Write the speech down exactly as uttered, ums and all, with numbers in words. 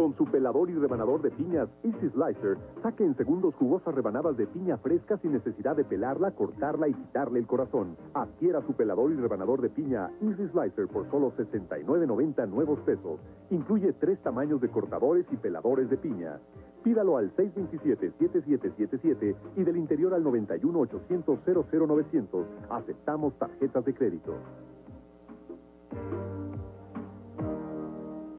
Con su pelador y rebanador de piñas Easy Slicer, saque en segundos jugosas rebanadas de piña fresca sin necesidad de pelarla, cortarla y quitarle el corazón. Adquiera su pelador y rebanador de piña Easy Slicer por solo sesenta y nueve noventa nuevos pesos. Incluye tres tamaños de cortadores y peladores de piña. Pídalo al seis dos siete, siete siete siete siete y del interior al noventa y uno ochocientos cero cero novecientos. Aceptamos tarjetas de crédito.